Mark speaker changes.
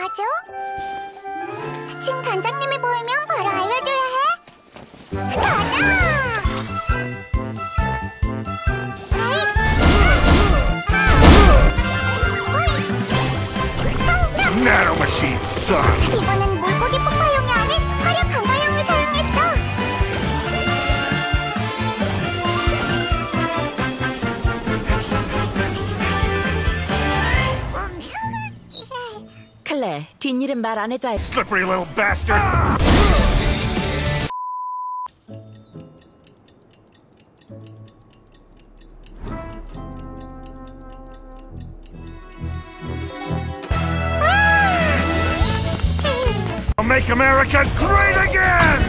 Speaker 1: 하죠? 지금 단장님이 보이면 바로 알려줘야 해. 가자!
Speaker 2: 나노머신 suck.
Speaker 1: 이번엔 물고기 폭발용이 아닌 화력 강화용을 사용했어.
Speaker 3: 클레, 뒷일은 말 안 해도 알.
Speaker 2: Slippery little bastard. I'll make America great again!